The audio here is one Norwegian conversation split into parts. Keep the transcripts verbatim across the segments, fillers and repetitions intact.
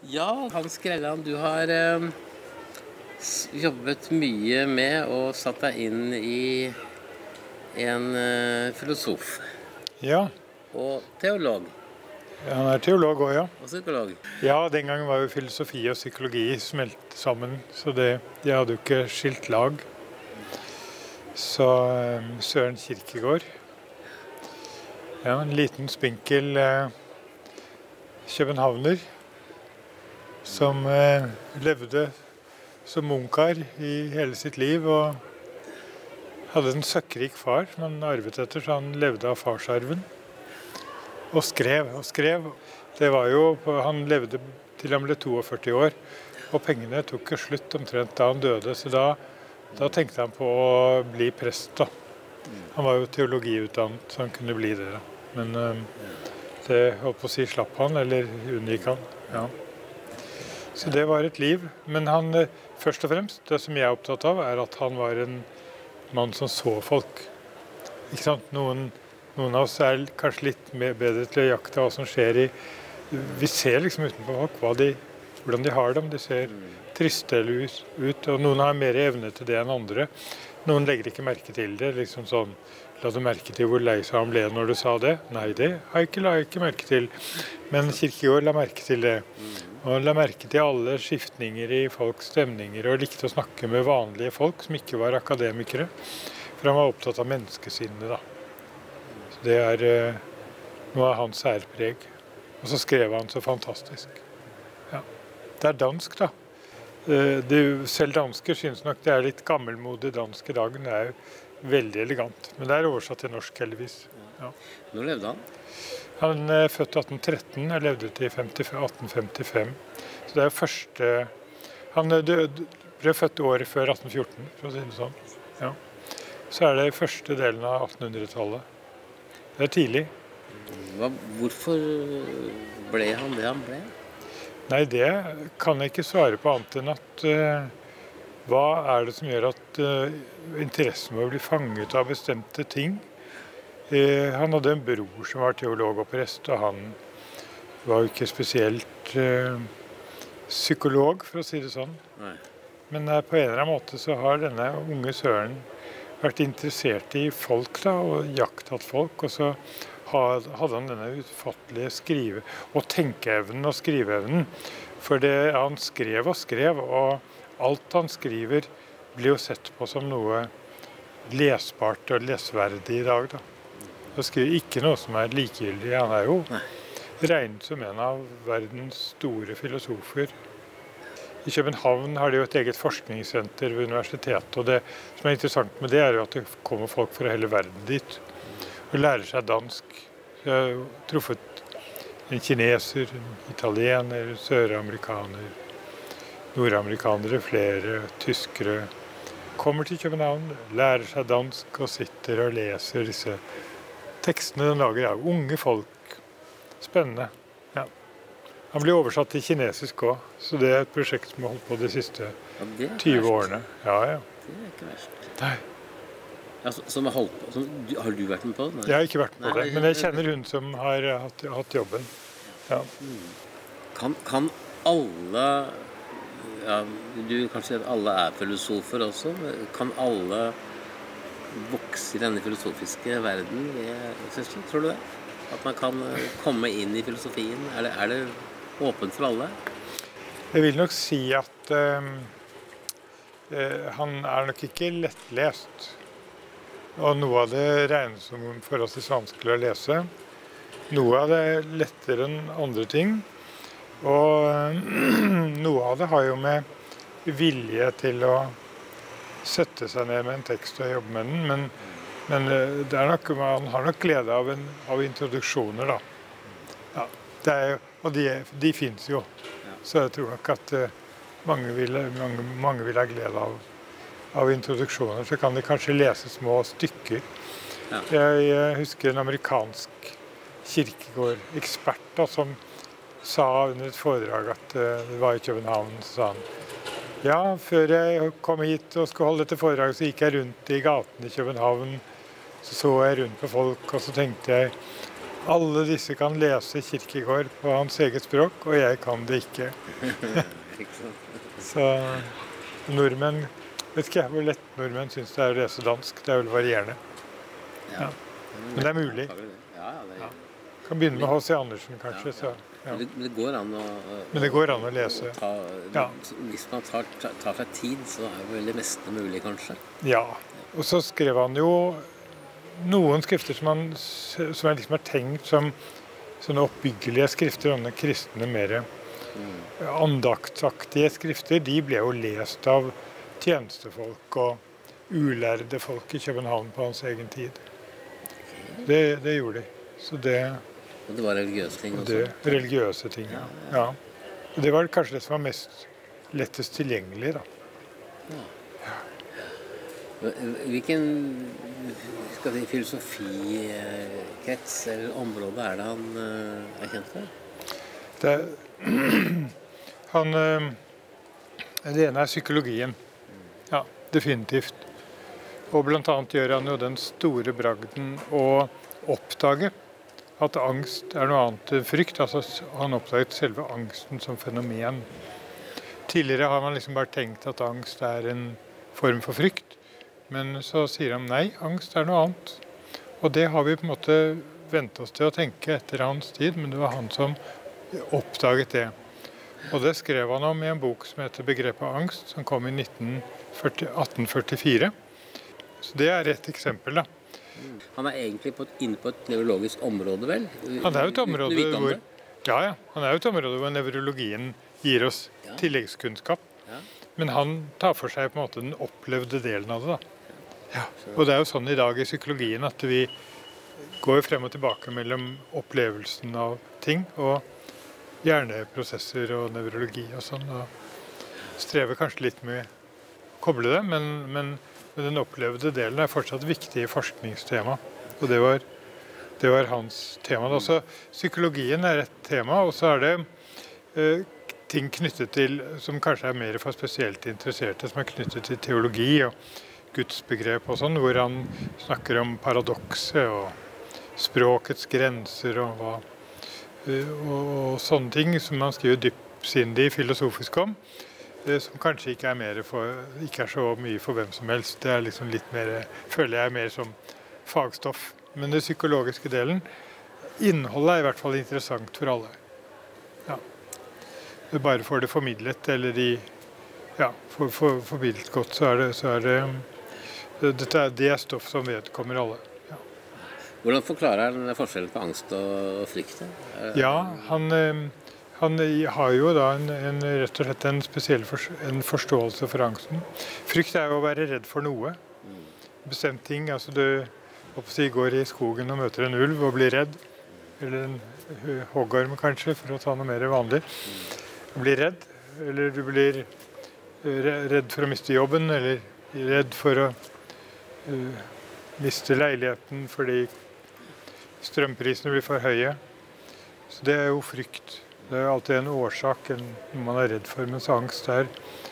Ja, Hans Grelland, du har eh, jobbet mye med og satt deg inn i en eh, filosof. Ja, Og teolog. han er teolog også, ja. Og psykolog. Ja, den gangen var jo filosofi og psykologi smelt sammen, så det, de hadde jo ikke skilt lag. Så eh, Søren Kierkegaard, ja, en liten spinkel eh, københavner, som eh, levde som munkar i hele sitt liv, og hadde en søkkrik far som han arvet etter, så han levde av farsarven. Og skrev, og skrev. Det var jo, han levde til han ble toogførti år, og pengene tok jo slutt omtrent da han døde, så da, da tenkte han på å bli prest da. Han var jo teologiutdannet, så han kunne bli det da. Men um, det holdt på å si slapp han, eller unngikk han, ja. Så det var et liv, men han, først og fremst, det som jeg er opptatt av, er at han var en mann som så folk. Ikke sant? Noen, noen av oss er kanskje litt mer bedre til å jakte hva som skjer i, vi ser liksom utenpå folk, hva de, hvordan de har dem, de ser triste ut, og noen har mer evne til det enn andre. Noen legger ikke merke til det, liksom sånn, la du merke til hvor lei seg han ble når du sa det? Nei, det har jeg ikke, la jeg ikke merke til, men Kierkegaard la merke til det. Og han la merke til alle skiftninger i folks stemninger, og likte å snakke med vanlige folk som ikke var akademikere, for han var opptatt av menneskesinnet da. Så det er uh, noe av hans særpreg. Og så skrev han så fantastisk. Ja. Det er dansk da. Uh, det, selv dansker synes nok det er litt gammelmodig dansk i dagen. Det er jo veldig elegant, men det er oversatt til norsk heldigvis. Ja. Når levde han? Han er født atten tretten og levde til atten femtifem. Så det er første... Han døde, ble født året før atten fjorten, for å si det sånn. Ja. Så er det første delen av attenhundretallet. Det er tidlig. Hva, hvorfor ble han det han ble? Nei, det kan jeg ikke svare på annet enn at... Uh, hva er det som gjør at uh, interessen må bli fanget av bestemte ting? Eh, han hadde en bror som var teolog og prest, og han var jo ikke spesielt eh, psykolog, for å si det sånn. Nei. Men eh, på en eller annen måte så har denne unge Søren vært interessert i folk da, og jaktatt folk, og så hadde han denne utfattelige skrive- og tenkeevnen og skriveevnen. For det, han skrev og skrev, og alt han skriver blir jo sett på som noe lesbart og lesverdig i dag da. Han skriver ikke noe som er likegyldig. Han er jo regnet som en av verdens store filosofer. I København har de jo et eget forskningssenter ved universitetet, og det som er interessant med det er jo at det kommer folk fra hele verden dit og lærer seg dansk. Jeg har jo truffet en kineser, en italiener, søramerikaner, nordamerikanere, flere tyskere. Kommer til København, lærer seg dansk og sitter og leser disse tekstene den lager av unge folk. Spennende. Ja. Han blir oversatt til kinesisk også, så det er et prosjekt som har holdt på de siste ja, tyve årene. Ja, ja. Det er ikke verst. Nei. Ja, som har holdt på. Som, har du vært med på det? Jeg har ikke vært med på det, men jeg kjenner hun som har hatt, hatt jobben. Ja. Kan, kan alle, ja, du kan si at alle er filosofer også, kan alle vokse i denne filosofiske verden, søster, tror du det? At man kan komme inn i filosofien? Er det, er det åpent for alle? Jeg vil nok si at uh, uh, han er nok ikke lettlest. Og noe av det regnes som forholdsvis vanskelig å lese. Noe av det er lettere enn andre ting. Og uh, noe av det har jo med vilje til å sette seg ned med en tekst og jobbe med den, men, men det er nok, man har nok glede av, en, av introduksjoner da. Ja, det er, og de, de finnes jo, så jeg tror nok at uh, mange, vil, mange, mange vil ha glede av, av introduksjoner, så kan de kanskje lese små stykker. Ja. Jeg, jeg husker en amerikansk Kierkegaard-ekspert da, som sa under et foredrag at uh, det var i København, så sa han: ja, før jeg kom hit og skulle holde dette foredraget, så gikk jeg rundt i gaten i København. Så så jeg rundt på folk, og så tenkte jeg, Alle disse kan lese Kierkegaard på hans eget språk, og jeg kan det ikke. Ikke sant? Så nordmenn, vet ikke jeg hvor lett nordmenn synes det er å lese dansk. Det er vel varierende. Ja. Ja. Men det er mulig. Ja, ja, det Ja. Kan begynne med H C Andersen, kanskje. Så, ja. Men det, men det går an å, å Men det går an å lese. Ta, Ja. Hvis man tar, tar, tar seg tid, så er jo vel det meste mulig, kanskje. Ja. Og så skrev han jo noen skrifter som, han, som er liksom er tenkt som sånne oppbyggelige skrifter, sånne kristne, mer andaktsaktige skrifter. De ble jo lest av tjenestefolk og ulærde folk i København på hans egen tid. Det, det gjorde de. Så det, Og det var religiøse ting også? det religiøse ting, ja. Ja. Og det var kanskje det som var mest lettest tilgjengelig, da. Hvilken skal vi, filosofikrets eller område er det han uh, er kjent for? Det, han, uh, det ene er psykologien. Ja, definitivt. Og blant annet gjør han jo den store bragden å oppdage at angst er noe annet enn frykt. Altså, han oppdaget selve angsten som fenomen. Tidligere har man liksom bare tenkt at angst er en form for frykt. Men så sier han nei, angst er noe annet. Og det har vi på en måte vent oss til å tenke etter hans tid, men det var han som oppdaget det. Og det skrev han om i en bok som heter Begrepet angst, som kom i atten førtifire. Så det er et eksempel, da. Han er egentlig på et, inne på et nevrologisk område, vel? Han er jo et område hvor, ja, ja, han er jo et område hvor nevrologien gir oss ja. tilleggskunnskap. Ja. Men han tar for seg på en måte den opplevde delen av det, da. Ja. Og det er jo sånn i dag i psykologien at vi går frem og tilbake mellom opplevelsen av ting og hjerneprosesser og nevrologi og sånn. Og strever kanskje litt med å koble det, men, men, men den opplevde delen er fortsatt viktig i forskningstema. Og det var, det var hans tema. Altså, psykologien er et tema, og så er det eh, ting knyttet til, som kanskje er mer for spesielt interesserte, som er knyttet til teologi og gudsbegrep og sånn, hvor han snakker om paradokset og språkets grenser og, hva, og, og sånne ting som han skriver dypsindig filosofisk om, som kanskje ikke er, mer for, ikke er så mye for hvem som helst. Det er liksom litt mer, føler jeg mer som fagstoff. Men den psykologiske delen, innholdet er i hvert fall interessant for alle. Ja. Bare får det formidlet, eller de, ja, for, for, formidlet godt, så er det, så er det Dette er det stoff som vedkommer alle. Ja. Hvordan forklarer han forskjellen på angst og frykt? Ja, han, han har jo da en, en, rett og slett en spesiell for, en forståelse for angsten. Frykt er jo å være redd for noe. Bestemt ting. Altså du si, går i skogen og møter en ulv og blir redd. Eller en hoggorm kanskje, for å ta noe mer vanlig. Du blir redd. Eller du blir redd for å miste jobben, eller redd for å Uh, miste leiligheten fordi strømprisene blir for høye. Så det er jo frykt. Det er alltid en årsak, en, noe man er redd for, mens angst der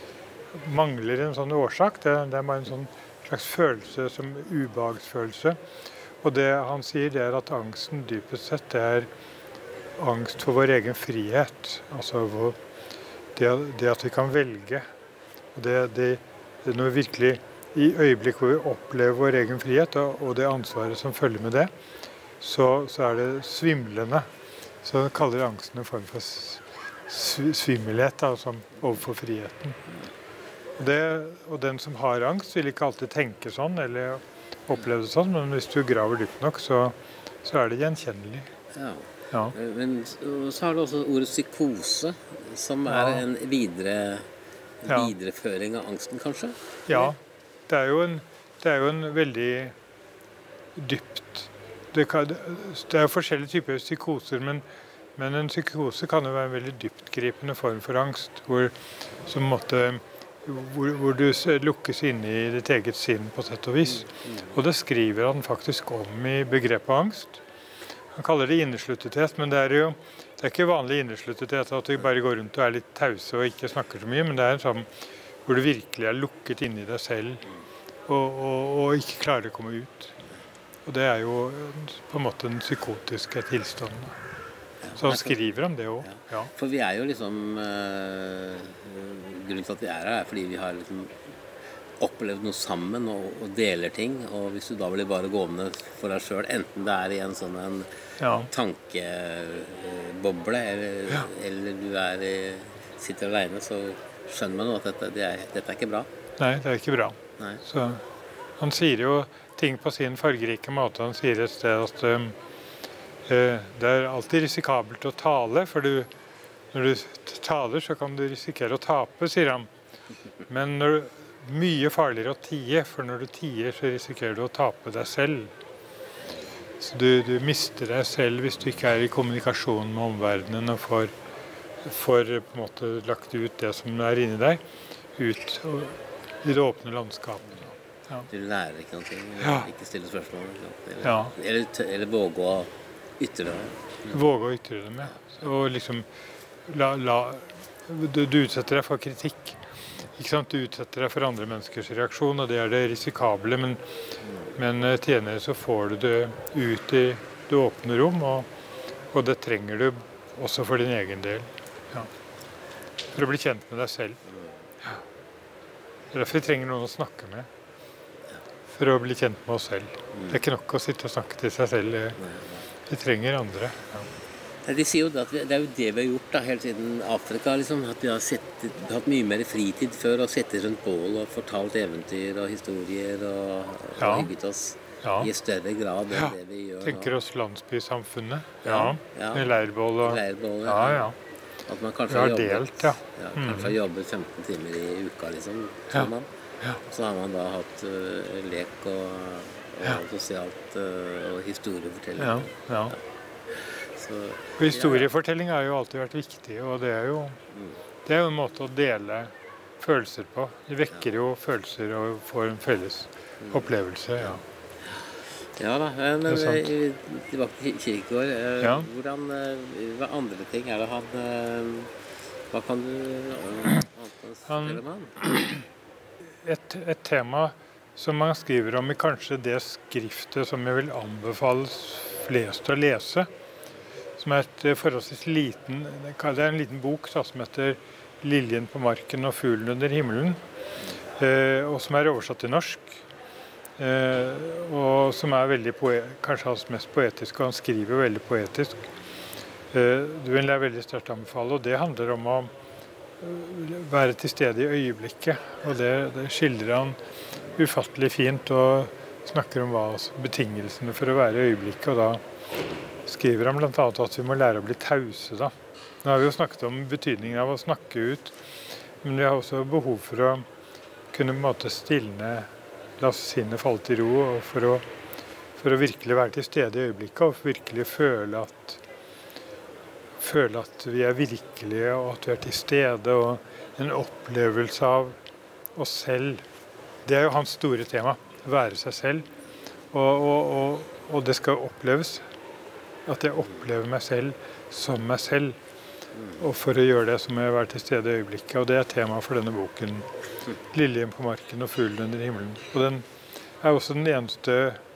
mangler en sånn årsak. Det, det er bare en sånn slags følelse som ubehagsfølelse. Og det han sier, det er at angsten dypest sett det er angst for vår egen frihet. Altså hvor, det, det at vi kan velge. Og det, det, det er noe virkelig i øyeblikk hvor vi opplever vår egen frihet og det ansvaret som følger med det, så, så er det svimlende. Så kaller angsten en form for svimmelhet da, som overfor friheten. Og, det, og den som har angst vil ikke alltid tenke sånn eller oppleve det sånn, men hvis du graver dypt nok, så, så er det gjenkjennelig. Ja. Ja. Men så har du også ordet psykose, som er ja. en videre, videreføring av angsten, kanskje? Ja. Det er, jo en, det er jo en veldig dypt Det, kan, det er jo forskjellige typer psykoser, men, men en psykose kan jo være en veldig dyptgripende form for angst, hvor, som måtte, hvor, hvor du lukkes inne i ditt eget sinn på sett og vis. Og det skriver han faktisk om i begrepet angst. Han kaller det innesluttethet, men det er jo det er ikke vanlig innesluttethet at du bare går rundt og er litt tause og ikke snakker så mye, men det er en sånn hvor du virkelig er lukket inni deg selv og, og, og ikke klarer å komme ut. Og det er jo på en måte den psykotiske tilstanden. Så han skriver om det også. Ja. For vi er jo liksom øh, grunnen til at vi er her er fordi vi har liksom opplevd noe sammen og, og deler ting. Og hvis du da blir bare gående for deg selv, enten det er i en sånn en ja. tankeboble eller, ja. eller du er i, sitter alene, så skjønner man at dette, det er, dette er ikke bra. Nei, det er ikke bra. Nei. Så han sier jo ting på sin fargerike måte. Han sier et sted at um, uh, det er alltid risikabelt å tale, for du, når du taler så kan du risikere å tape, sier han. Men når du, mye farligere å tie, for når du tier så risikerer du å tape deg selv. Så du, du mister deg selv hvis du ikke er i kommunikasjon med omverdenen og får, får på en måte lagt ut det som er inni deg, ut i det åpne landskapet. Ja. Du lærer ikke noe, eller ja. ikke stille spørsmål, eller, ja. eller, eller våge å ytre det. Våge å ytre dem, ja. Og liksom, la, la, du, du utsetter deg for kritikk. Ikke sant? Du utsetter deg for andre menneskers reaksjon, og det er det risikable, men, men tjenere så får du det ut i det åpne rom, og, og det trenger du også for din egen del. Ja. For å bli kjent med deg selv. Ja. Derfor trenger noen å snakke med. For å bli kjent med oss selv. Det er ikke nok å sitte og snakke til seg selv. Vi trenger andre. Ja. De sier jo at vi, det er jo det vi har gjort da, helt siden Afrika, liksom, at vi har sett, hatt mye mer fritid før og sittet rundt bål og fortalt eventyr og historier og, og ja. hygget oss ja. i større grad enn ja. det vi gjør Tenker nå. Oss landsbysamfunnet. Ja. Ja. Med leirbål og... Leirbål, ja. Ja, ja. At man kanskje har, har jobbet, delt, ja. Ja, kanskje har jobbet femten timer i uka, liksom, tror man. Ja. Så har man da hatt uh, lek og, og ja. sosialt uh, og historiefortelling. Ja, ja. ja. Så, og historiefortelling har jo alltid vært viktig, og det er jo, det er jo en måte å dele følelser på. Det vekker jo følelser og får en felles opplevelse, ja. Ja da, men tilbake til Kierkegaard. Ja. Hvordan, hva andre ting er det han, hva kan du fortelle om han? Et, et tema som man skriver om i kanskje det skriftet som jeg vil anbefale flest å lese, som er et forholdsvis liten, det er en liten bok da, som heter Liljen på marken og fuglen under himmelen, eh, og som er oversatt til norsk, eh, og som er veldig kanskje hans mest poetiske, og han skriver veldig poetisk. Eh, det vil jeg veldig sterkt anbefale, og det handler om å være til stede i øyeblikket, og det, det skildrer han ufattelig fint, og snakker om hva betingelsene for å være i øyeblikket, og da skriver han blant annet at vi må lære å bli tause da. Nå har vi jo snakket om betydningen av å snakke ut, men vi har også behov for å kunne på en måte stilne, la sinnet falle til ro, og for å, for å virkelig være til stede i øyeblikket, og virkelig føle at, føle at vi er virkelige, og at vi er til stede, og en opplevelse av oss selv. Det er jo hans store tema, være seg selv, og, og, og, og det skal oppleves. At jeg opplever meg selv som meg selv. Og for å gjøre det så må jeg være til stede i øyeblikket. Og det er tema for denne boken. Liljen på marken og fuglen under himmelen. Og den er også den eneste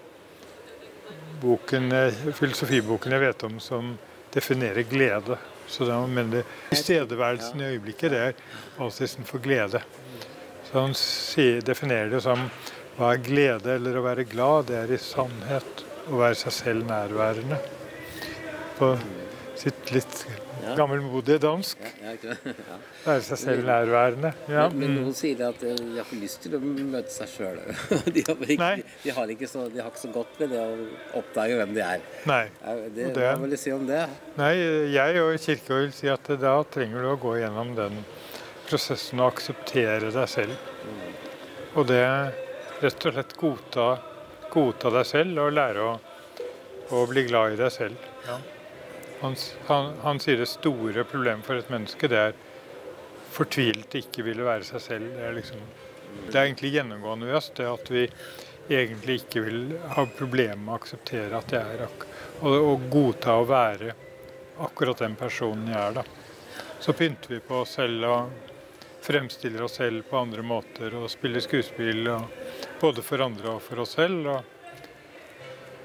boken, filosofiboken jeg vet om som definerer glede. Så da mener det tilstedeværelsen i øyeblikket, det er basisen for glede. Så han definerer det som hva er glede eller å være glad, det er i sannhet å være seg selv nærværende. På sitt litt ja. gammelmodige dansk. Ja, ja, ja. Være seg selv nærværende. Ja. Men, men noen sier at de har for lyst til å møte seg selv. De har ikke, de har ikke, så, de har ikke så godt ved det å oppdage hvem de er. Nei. Det, det, hva vil du si om det? Nei, jeg og Kierkegaard vil si at da trenger du å gå gjennom den prosessen og akseptere deg selv. Mm. Og det rett og slett godta, godta deg selv og lære å, å bli glad i deg selv. Ja. Han, han, han sier det store problemet for et menneske, det er fortvilt ikke ville være seg selv. Det er, liksom, det er egentlig gjennomgående ved oss, det at vi egentlig ikke vil ha problemer med å akseptere at jeg er, og, og godta å være akkurat den personen jeg er da. Så pynter vi på oss selv og fremstiller oss selv på andre måter og spiller skuespill, og, både for andre og for oss selv. Og,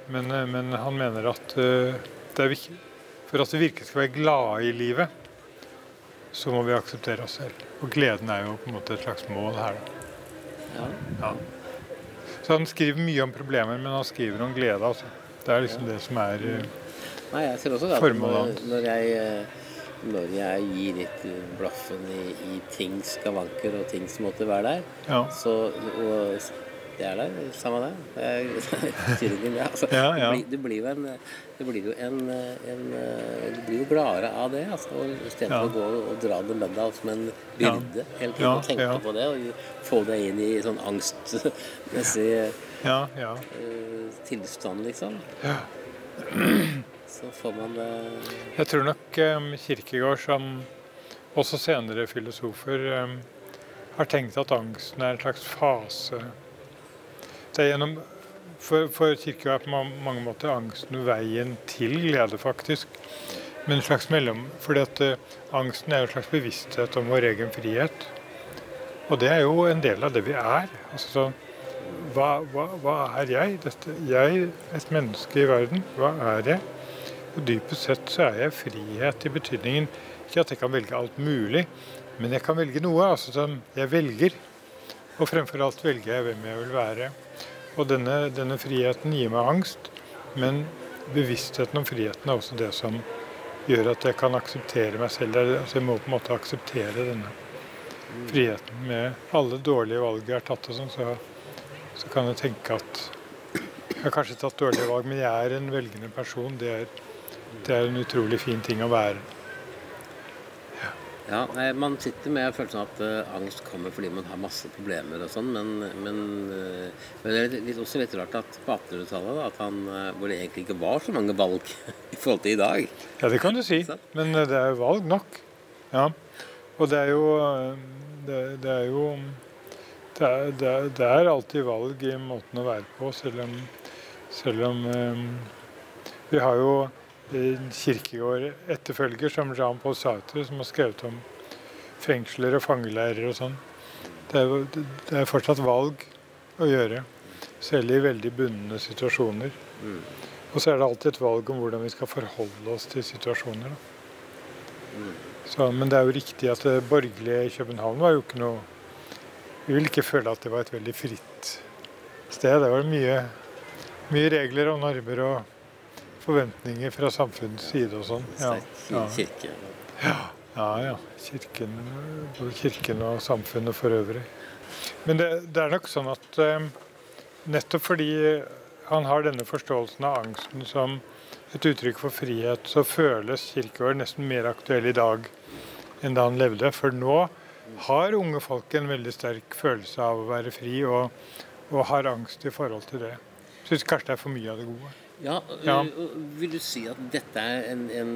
Men, men han mener at uh, det er viktig, for at vi virkelig skal være glade i livet, så må vi akseptere oss selv. Og gleden er jo på en måte et slags mål her. Ja. Ja. Så han skriver mye om problemer, men han skriver om glede. Altså. Det er liksom det som er uh, Nei, jeg ser også det at formålet. Når, når, jeg, når jeg gir litt blaffen i, i ting skavanker og ting som måtte være der, Ja. så og, det er der, samme det. Det er tydelig det. Altså, Ja, ja. Det, blir, det blir jo en, det blir jo en, en du blir jo gladere av det, altså, i stedet Ja. for å gå og dra det med deg som en byrde hele tiden, Ja, og tenke ja. på det, og få deg inn i sånn angstmessig Ja, ja. uh, tilstand, liksom. Ja. Så får man det. Jeg tror nok um, Kierkegaard, som også senere filosofer, um, har tenkt at angsten er en slags fase. Det er gjennom, for, for Kierkegaard er på mange måter angsten veien til glede, faktisk. Men en slags mellom, fordi at uh, angsten er en slags bevissthet om vår egen frihet. Og det er jo en del av det vi er. Altså sånn, hva, hva, hva er jeg? Dette, jeg, et menneske i verden, hva er jeg? Og dypest sett så er jeg frihet i betydningen, ikke at jeg kan velge alt mulig, men jeg kan velge noe, altså sånn, jeg velger. Og fremfor alt velger jeg hvem jeg vil være. Og denne, denne friheten gir meg angst, men bevisstheten om friheten er også det som gjør at jeg kan akseptere meg selv. Altså jeg må på en måte akseptere denne friheten. Med alle dårlige valg jeg har tatt, og sånn, så, så kan jeg tenke at jeg har kanskje tatt dårlige valg, men jeg er en velgende person. Det er, det er en utrolig fin ting å være. Ja, nei, man sitter med følelsen at uh, angst kommer fordi man har masse problemer og sånn, men, men, uh, men det er litt, også litt rart at på attenhundretallet at han, uh, hvor det egentlig ikke var så mange valg i forhold til i dag. Ja, det kan du si, men uh, det er jo valg nok. Ja, og det er jo, uh, det, det er jo, det er, det, er, det er alltid valg i måten å være på, selv om, selv om um, vi har jo en Kierkegaard etterfølger som Jean-Paul Sartre, som har skrevet om fengsler og fangeleirer og sånn. Det er, det er fortsatt valg å gjøre, selv i veldig bundne situasjoner. Mm. Og så er det alltid et valg om hvordan vi skal forholde oss til situasjoner. Mm. Så, men det er jo riktig at det borgerlige i København var jo ikke noe... Vi vil ikke føle at det var et veldig fritt sted. Det var mye, mye regler og normer og forventninger fra samfunnets side og sånn. Ja, ja. Kirke. Ja, ja, ja. Kirken, både kirken og samfunnet for øvrig. Men det, det er nok sånn at eh, nettopp fordi han har denne forståelsen av angsten som et uttrykk for frihet, så føles Kierkegaard nesten mer aktuell i dag enn da han levde. For nå har unge folk en veldig sterk følelse av å være fri og, og har angst i forhold til det. Jeg synes kanskje det er for mye av det gode. Ja, Ja. vil du si at dette er en, en,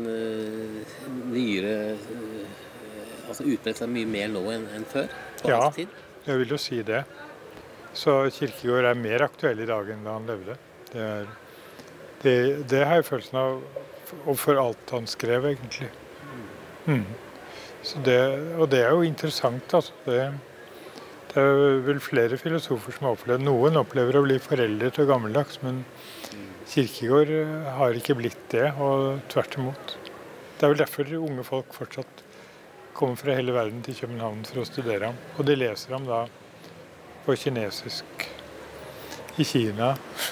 en nyere uh, altså utbredt seg mye mer nå enn, enn før? På Ja, hans tid? jeg vil jo si det. Så Kierkegaard er mer aktuell i dag enn da han levde. Det, er, det, det har jeg følelsen av, og for alt han skrev, egentlig. Mm. Så det, og det er jo interessant, altså. Det, det er vel flere filosofer som har opplevd. Noen opplever å bli foreldret og gammeldags, men Kierkegaard har ikke blitt det, og tvert imot. Det er vel derfor unge folk fortsatt kommer fra hele verden til København for å studere ham. Og de leser ham da på kinesisk i Kina.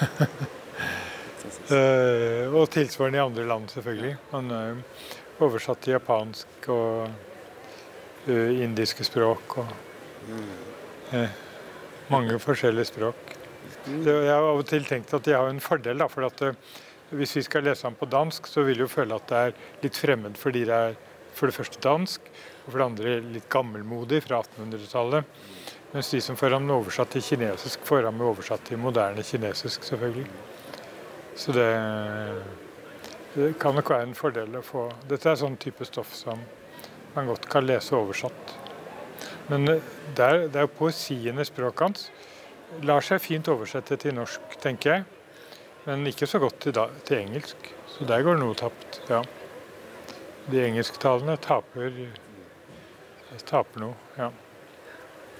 Og tilsvarende i andre land, selvfølgelig. Han er oversatt til japansk og uh, indiske språk og uh, mange forskjellige språk. Jeg har av og til tenkt at jeg har en fordel, da, for at uh, hvis vi skal lese ham på dansk, så vil jeg føle at det er litt fremmed, fordi det er for det første dansk, og for det andre litt gammelmodig fra attenhundretallet. Mens de som får ham oversatt til kinesisk, får ham oversatt til moderne kinesisk, selvfølgelig. Så det, det kan nok være en fordel å få. Dette er sånn type stoff som man godt kan lese oversatt. Men det er, det er poesien i språket hans. Lar seg fint oversette til norsk, tenker jeg. Men ikke så godt til, da, til engelsk. Så der går noe tapt, ja. De engelsktalene taper, taper noe, ja.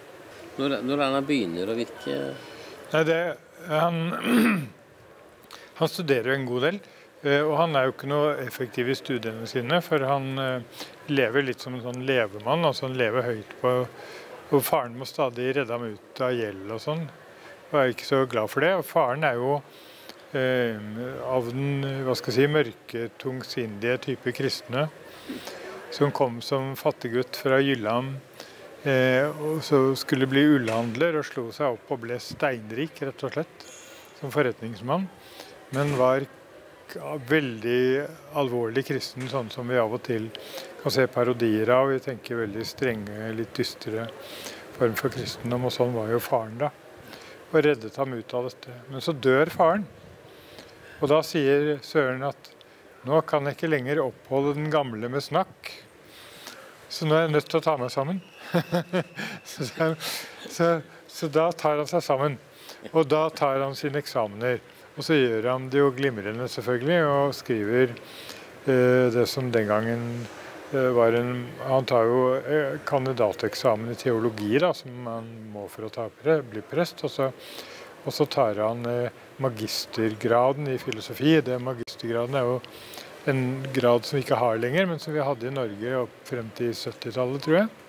Når, når er han begynner å virke? Nei, det, han, Han studerer en god del, og han er jo ikke noe effektiv i studiene sine, for han lever litt som en sånn levemann, altså han lever høyt på, og faren må stadig redde ham ut av gjeld og sånn, og er ikke så glad for det. Og faren er jo eh, av den, hva skal jeg si, mørke, tungsindige type kristne, som kom som fattiggutt fra Jylland, eh, og så skulle bli ullhandler og slo seg opp og ble steinrik, rett og slett, som forretningsmann, men var veldig alvorlig kristen, sånn som vi av og til kan se parodier av. Vi tenker veldig strenge, litt dystre form for kristendom, og sånn var jo faren da, og reddet ham ut av dette. Men så dør faren, og da sier Søren at nå kan jeg ikke lenger oppholde den gamle med snakk, så nå er jeg nødt til å ta meg sammen. så, så, så da tar han seg sammen, og da tar han sine eksamener. Og så gjør han det jo glimrende selvfølgelig, og skriver eh, det som den gangen eh, var en... Han tar jo eh, kandidateksamen i teologi da, som man må for å ta pre, bli prest, og så, og så tar han eh, magistergraden i filosofi. Det magistergraden er jo en grad som vi ikke har lenger, men som vi hadde i Norge opp frem til syttitallet, tror jeg.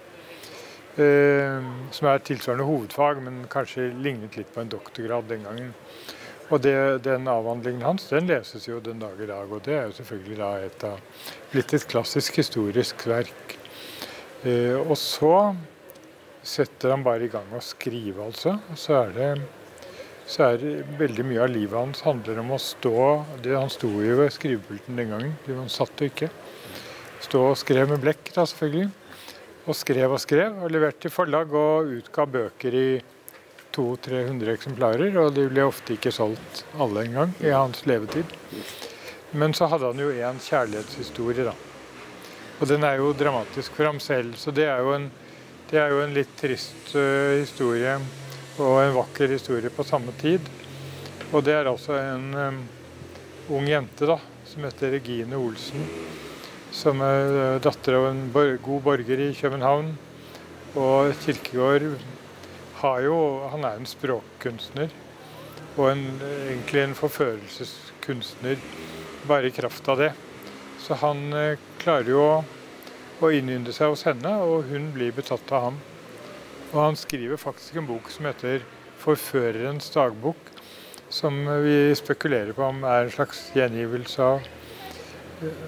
Eh, som er tilsvarende hovedfag, men kanskje lignet litt på en doktorgrad den gangen. Og det, den avhandlingen hans, den leses jo den dag i dag, og det er jo selvfølgelig da et av, blitt et klassisk historisk verk. Eh, og så setter han bare i gang å skrive, altså. Og så er det, så er det veldig mye av livet hans handler om å stå, det, han sto jo ved skrivepulten den gangen, han satt jo ikke. Stå og skrev med blekk da, selvfølgelig. Og skrev og skrev, og leverte til forlag og utga bøker i to til tre hundre eksemplarer, og de ble ofte ikke solgt alle en gang i hans levetid. Men så hadde han jo en kjærlighetshistorie da. Og den er jo dramatisk for ham selv, så det er jo en, det er jo en litt trist uh, historie, og en vakker historie på samme tid. Og det er altså en um, ung jente da, som heter Regine Olsen, som er uh, datter av en bor- god borger i København, og Kierkegaard har jo, han er en språkkunstner, og en, egentlig en forførelseskunstner, bare i kraft av det. Så han eh, klarer jo å, å innynde seg hos henne, og hun blir betatt av ham. Og han skriver faktisk en bok som heter Forførerens dagbok, som vi spekulerer på om er en slags gjengivelse av eh,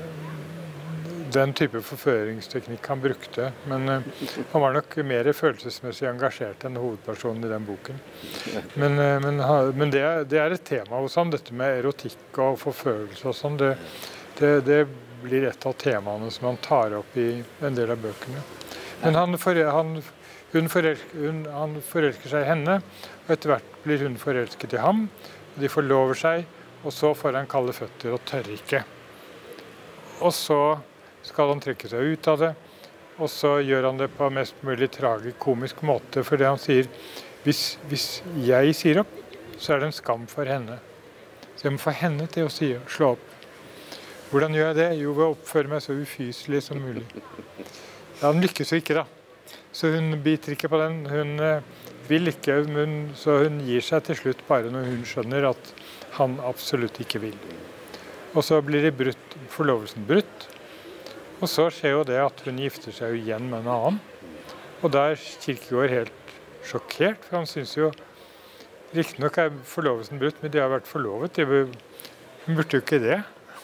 den type forføringsteknikk han brukte, men uh, han var nok mer følelsesmessig engasjert enn hovedpersonen i den boken. Men, uh, men, uh, men det, er, det er et tema hos ham, dette med erotikk og forførelse og sånn. Det, det, det blir et av temaene som han tar opp i en del av bøkene. Men han, for, han, hun forelsker, hun, han forelsker seg i henne, og etter hvert blir hun forelsket i ham. De forlover seg, og så får han kalde føtter og tør ikke. Og så skal han trekke seg ut av det, og så gjør han det på mest mulig tragikomisk måte, fordi han sier, hvis, hvis jeg sier opp, så er det en skam for henne. Så jeg må få henne til å si, slå opp. Hvordan gjør jeg det? Jo, ved å oppføre meg så ufyselig som mulig. Ja, han lykkes jo ikke da. Så hun biter ikke på den, hun vil ikke, hun, så hun gir seg til slutt bare når hun skjønner at han absolutt ikke vil. Og så blir det brutt, forlovelsen brutt, og så skjer jo det at hun gifter seg igjen med en annen. Og da er Kierkegaard helt sjokkert, for han synes jo, riktig nok er forlovelsen brutt, men de har vært forlovet, de, hun burde jo ikke det.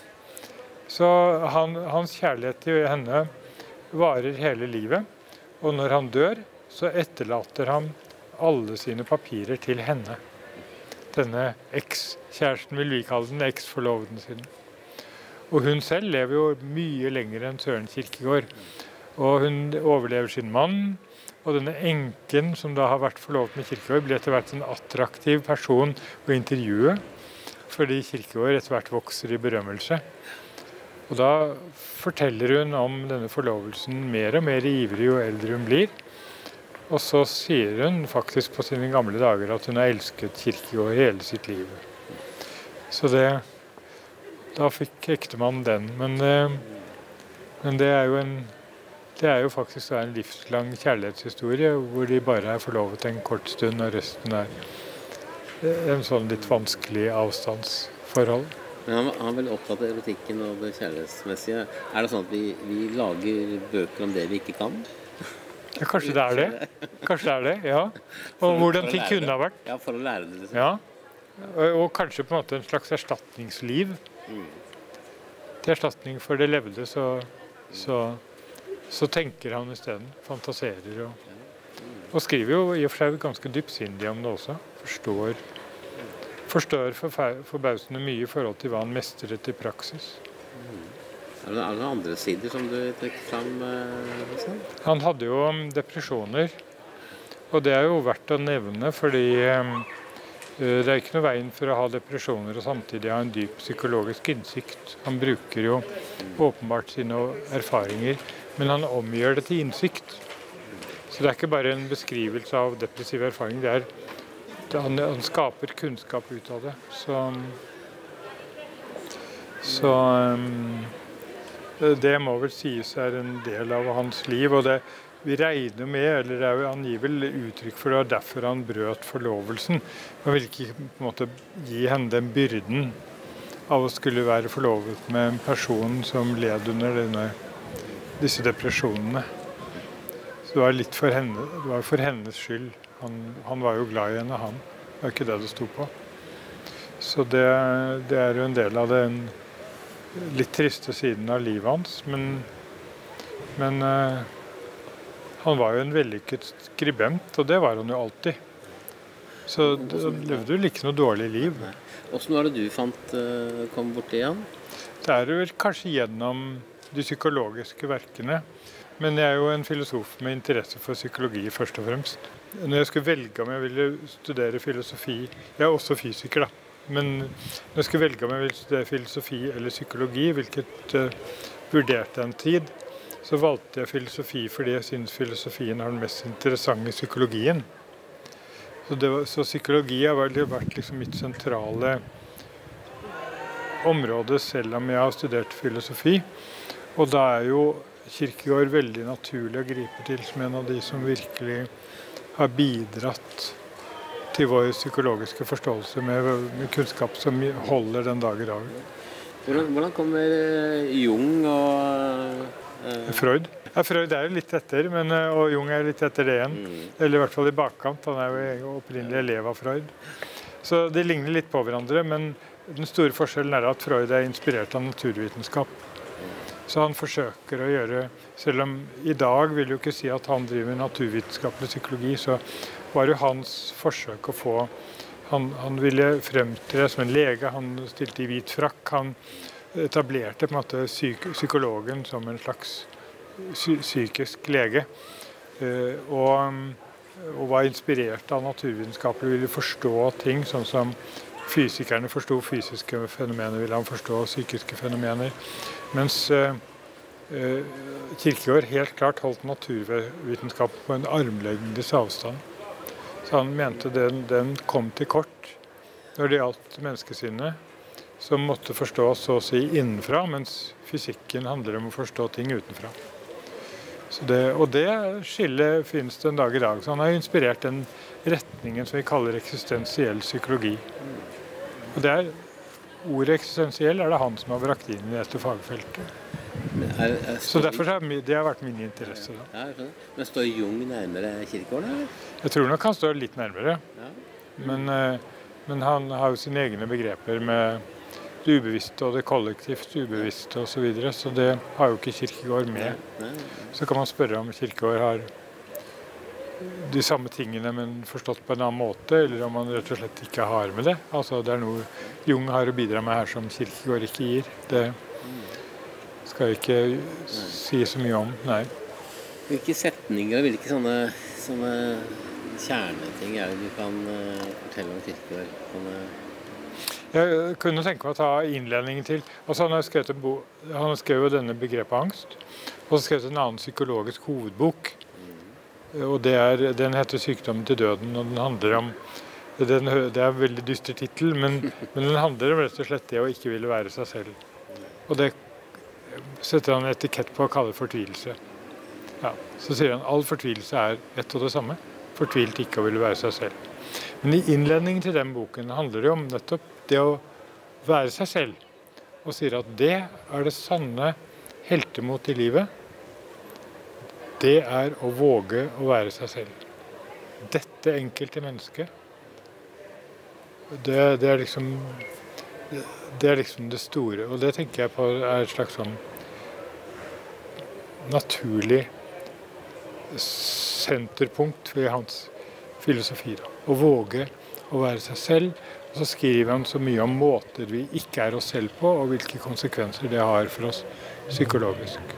Så han, hans kjærlighet til henne varer hele livet, og når han dør, så etterlater han alle sine papirer til henne. Denne eks-kjæresten vil vi kalle den, eks-forloveden sin. Og hun selv lever jo mye lenger enn Søren Kierkegaard. Og hun overlever sin mann, og denne enken som da har vært forlovet med Kierkegaard, blir etter hvert en attraktiv person å intervjue, fordi Kierkegaard etter hvert vokser i berømmelse. Og da forteller hun om denne forlovelsen mer og mer ivrig jo eldre hun blir. Og så sier hun faktisk på sine gamle dager at hun har elsket Kierkegaard hele sitt liv. Så det... Da fikk ektemannen den, men, men det, er jo en, det er jo faktisk en livslang kjærlighetshistorie, hvor de bare er forlovet en kort stund, og resten er en sånn litt vanskelig avstands forhold. Men han, han er vel opptatt av erotikken og det kjærlighetsmessige. Er det sånn at vi, vi lager bøker om det vi ikke kan? Ja, kanskje det er det. Kanskje det er det, ja. Og hvordan ting kunne ha vært. Ja, for å lære det. Liksom. Ja, og, og kanskje på en måte en slags erstatningsliv. Mm. Til erstatning for det levde, så, så, så tenker han i stedet. Fantaserer og, og skriver jo i og for seg ganske dypsindig om det også. Forstår, forstår forbausende mye i forhold til hva han mestret i praksis. Mm. Er det, er det noen andre sider som du trekker fram? Eh, han hadde jo depresjoner, og det er jo verdt å nevne, fordi eh, det er ikke noe veien for å ha depresjoner og samtidig ha en dyp psykologisk innsikt. Han bruker jo åpenbart sine erfaringer, men han omgjør det til innsikt. Så det er ikke bare en beskrivelse av depressiv erfaring, det er, det, han, han skaper kunnskap ut av det. Så, så um, det må vel sies er en del av hans liv, og det vi regner med, eller det er jo angivelig uttrykk for det, og derfor han brøt forlovelsen. Han ville ikke på en måte gi henne den byrden av å skulle være forlovet med en person som led under denne, disse depresjonene. Så det var litt for henne, det var for hennes skyld. Han, han var jo glad i henne, han. Det var ikke det det sto på. Så det, det er jo en del av den litt triste siden av livet hans, men, men uh, han var jo en vellykket skribent, og det var han jo alltid. Så han levde jo ikke noe dårlig liv. Hvordan var det du fant uh, kom borti han? Det er jo kanskje gjennom de psykologiske verkene, men jeg er jo en filosof med interesse for psykologi først og fremst. Når jeg skulle velge om jeg ville studere filosofi, jeg er også fysiker da, men når jeg skulle velge om jeg ville studere filosofi eller psykologi, hvilket uh, vurderte en tid, så valgte jeg filosofi fordi jeg synes filosofien har den mest interessante psykologien. Så, det var, så psykologi har vært, vært liksom mitt sentrale område, selv om jeg har studert filosofi. Og da er jo Kierkegaard veldig naturlig å gripe til som en av de som virkelig har bidratt til vår psykologiske forståelse med, med kunnskap som holder den dag i dag. Hvordan, hvordan kommer Jung og uh... Freud? Ja, Freud er jo litt etter, men, og Jung er litt etter det igjen. Mm. Eller i hvert fall i bakkant. Han er jo opprinnelig elev av Freud. Så de ligner litt på hverandre, men den store forskjellen er at Freud er inspirert av naturvitenskap. Så han forsøker å gjøre, selv om i dag vil jo ikke si at han driver naturvitenskapelig psykologi, så var jo hans forsøk å få, han, han ville fremtre som en lege, han stilte i hvit frakk, han etablerte på en måte psyk, psykologen som en slags psy, psykisk lege, og, og var inspirert av naturvitenskapelig, ville forstå ting, sånn som fysikerne forstod fysiske fenomener, ville han forstå psykiske fenomener. Mens uh, Kierkegaard helt klart holdt naturvitenskap på en armlengdes avstand. Så han mente den, den kom til kort når det gjaldt menneskesinnet, som måtte forstås så å si innenfra, mens fysikken handler om å forstå ting utenfra. Så det, og det skillet finnes det en dag i dag. Så han har inspirert den retningen som vi kaller eksistensiell psykologi. Og det er, ordet eksistensiell er det han som har brakt inn i dette fagfeltet. Er, er så derfor har det har vært min interesse. Da. Ja, men står Jung nærmere Kierkegaard, eller? Jeg tror nok han står litt nærmere. Ja. Men, men han har jo sine egne begreper med det ubevisste og det kollektivt ubevisste og så videre, så det har jo ikke Kierkegaard med. Nei, nei, nei. Så kan man spørre om Kierkegaard har de samme tingene, men forstått på en annen måte, eller om man rett og slett ikke har med det. Altså, det er noe Jung har å bidra med her som Kierkegaard ikke gir. Det skal jeg ikke si så mye om, nei. Hvilke setninger og hvilke sånne, sånne kjerneting er det du kan uh, fortelle om Kierkegaard? Kan, uh... Jeg kunne tenke meg å ta innledningen til. Altså, han har skrevet, en bo han har skrevet denne begrepet angst, og så skrevet en annen psykologisk hovedbok. Og det er, den heter 'Sykdommen til døden', og den handler om, den, det er en veldig dyster titel, men, men den handler om rett og slett det å ikke ville være seg selv. Og det setter han etikett på å kalle fortvilelse. Ja, så sier han all fortvilelse er ett og det samme, fortvilt ikke å ville være seg selv. Men i innledningen til den boken handler det om nettopp det å være seg selv, og sier at det er det sanne heltemot i livet. Det er å våge å være seg selv. Dette enkelte mennesket, det, det, er liksom, det, det er liksom det store. Og det tenker jeg på er et slags sånn naturlig senterpunkt ved hans filosofi. Da. Å våge å være seg selv. Og så skriver han så mye om måter vi ikke er oss selv på, og hvilke konsekvenser det har for oss psykologisk.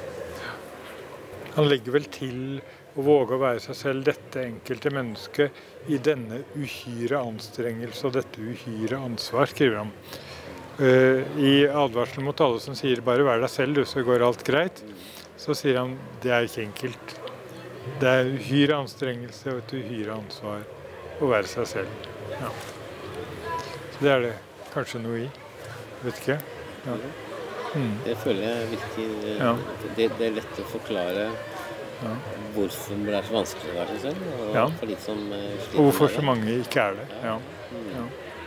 Han legger vel til å våge å være seg selv, dette enkelte mennesket, i denne uhyre anstrengelse og dette uhyre ansvar, skriver han. I advarselen mot alle som sier bare vær deg selv, du, så går alt greit, så sier han det er ikke enkelt. Det er uhyre anstrengelse og et uhyre ansvar å være seg selv. Ja. Det er det kanskje noe i, vet ikke. Ja. Mm. Det føler jeg virker, ja. det, det er lett å forklare ja. Hvorfor det er så vanskelig å være seg selv, og ja. For de som sliter og hvorfor så mange ikke er det. Ja. Ja.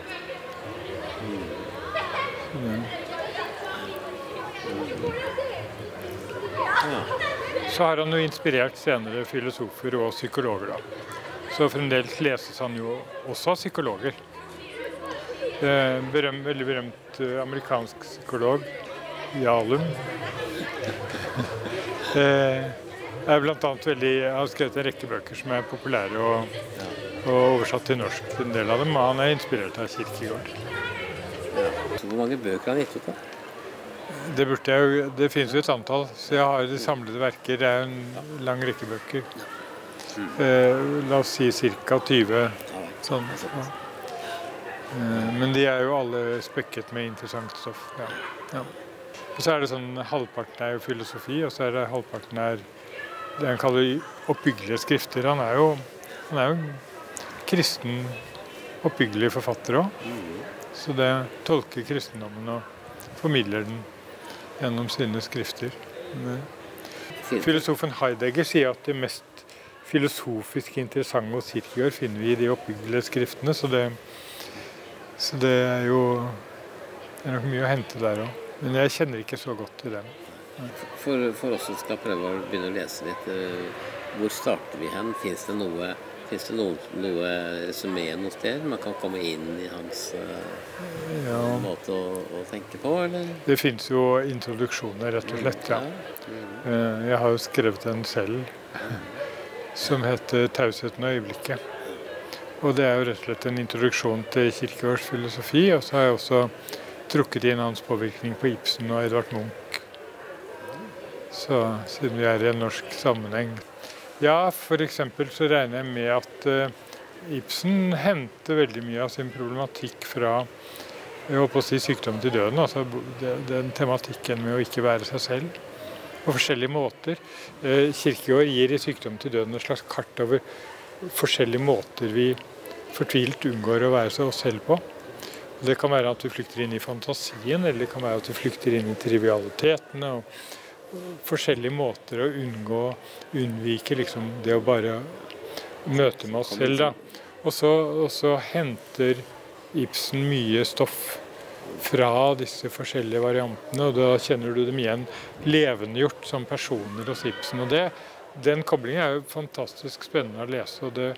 Mm. Ja. Så har han jo inspirert senere filosofer og psykologer. Da. Så fremdeles leses han jo også av psykologer. Berøm, veldig berømt amerikansk psykolog, Jalum, er blant annet veldig, har skrevet en rekke bøker som er populære og, og oversatt til norsk, en del av dem, og han er inspirert av Kierkegaard. Ja. Hvor mange bøker har han gitt ut da? Det burde jeg jo, det finnes jo et antall, så jeg har de samlede verker, det er en lang rekke bøker. Mm. Eh, la oss si cirka tyve, sånn. Ja. Men de er jo alle spekket med interessant stoff. Ja. Ja. Og så er det sånn, halvparten er jo filosofi, og så er det halvparten er det han kaller oppbyggelige skrifter. Han er jo, han er jo kristen, oppbyggelig forfatter også. Så det tolker kristendommen og formidler den gjennom sine skrifter. Filosofen Heidegger sier at det mest filosofisk interessante hos Kierkegaard finner vi i de oppbyggelige skriftene, så det Så det er jo det er nok mye å hente der også. Men jeg kjenner ikke så godt til dem. For, for oss som skal prøve å begynne å lese litt, hvor starter vi hen? Finnes det noe, finnes det noe, noe resumé noe sted? Man kan komme inn i hans ja. måte å, å tenke på, eller? Det finnes jo introduksjoner, rett og slett, ja. Jeg har jo skrevet en selv, som heter Tausheten og øyeblikket. Og det er jo rett og slett en introduksjon til Kierkegaards filosofi, og så har jeg også trukket inn hans påvirkning på Ibsen og Edvard Munch. Så siden vi er i en norsk sammenheng. Ja, for eksempel så regner jeg med at uh, Ibsen henter veldig mye av sin problematikk fra jeg håper å si sykdom til døden, altså den tematikken med å ikke være seg selv på forskjellige måter. Uh, Kierkegaard gir i Sykdom til døden et slags kart over forskjellige måter vi fortvilt unngår å være seg oss selv på. Det kan være at vi flykter inn i fantasien, eller det kan være at vi flykter inn i trivialitetene, og forskjellige måter å unngå, unnvike liksom, det å bare møte med oss selv. Da. Og så, og så henter Ibsen mye stoff fra disse forskjellige variantene, og da kjenner du dem igjen levendegjort som personer hos Ibsen. Og det, den koblingen er jo fantastisk spennende å lese, og det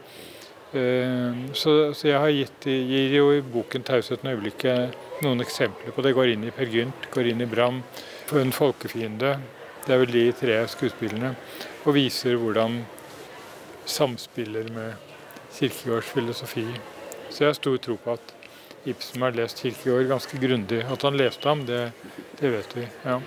Så, så jeg har gitt, gir jo i boken Tausheten og øyeblikket noen eksempler på det. Går inn i Per Gynt, går inn i Bram, på En folkefiende. Det er vel de tre skuespillene. Og viser hvordan samspiller med Kierkegaards filosofi. Så jeg har stor tro på at Ibsen har lest Kierkegaard ganske grundig. At han leste ham, det, det vet vi. Ja.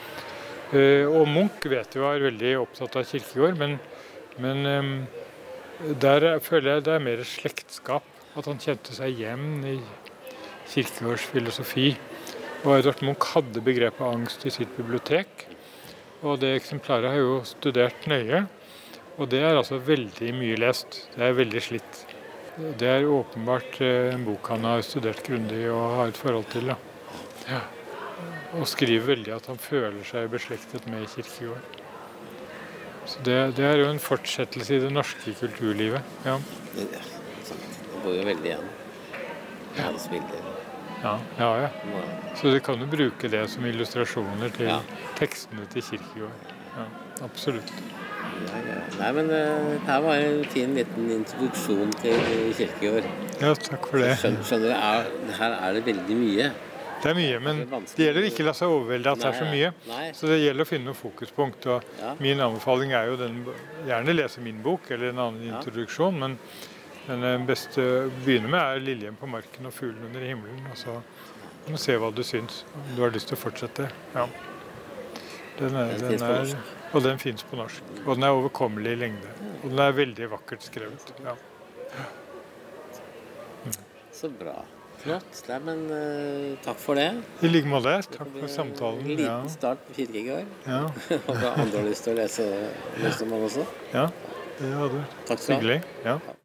Og Munch vet jo er veldig opptatt av Kierkegaard, men, men der føler jeg det er mer slektskap, at han kjente seg hjem i Kierkegaards filosofi. Og Edvard Munch hadde begrepet angst i sitt bibliotek, og det eksemplaret har jeg jo studert nøye, og det er altså veldig mye lest. Det er veldig slitt. Det er åpenbart en bok han har studert grundig og har et forhold til. Da. Ja. Og skriver veldig at han føler seg beslektet med Kierkegaard. Så det, det er jo en fortsettelse i det norske kulturlivet. Ja. Det, det går jo veldig igjen. Hans bilder. Ja, ja, ja. Ja. Så du kan jo bruke det som illustrasjoner til Ja. tekstene til Kierkegaard. Ja, absolutt. Ja, ja. Nei, men uh, det her var en fin liten introduksjon til Kierkegaard. Ja, takk for det. Skjønner, skjønner du, er, her er det veldig mye. Det er mye, men det gjelder ikke å la seg overvelde at det er så mye. Nei. Så det gjelder å finne noe fokuspunkt. Og Ja. min anbefaling er jo den, gjerne lese min bok eller en annen Ja. introduksjon, men men det beste å begynne med er Liljen på marken og Fuglen under himmelen. Og så må du se hva du syns, om du har lyst til å fortsette. Ja. Den er, Den den finnes på er, norsk. og den finnes på norsk. Og den er overkommelig i lengde. Og den er veldig vakkert skrevet. Ja. Så bra. Flott. Nei, men uh, takk for det. I like måte. Det Takk blir for samtalen. En liten Ja. start på Kierkegaard. Ja. Håper andre har lyst til å lese, lese om han også. Ja. Det hadde Takk skal du ha. hyggelig. Ja.